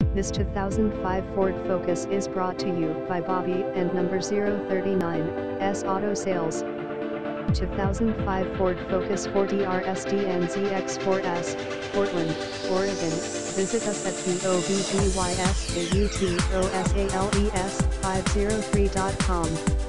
This 2005 Ford Focus is brought to you by Bobby and number 039, S Auto Sales. 2005 Ford Focus 4DRSD and ZX4S, Portland, Oregon. Visit us at BOBBYSAUTOSALES503.com.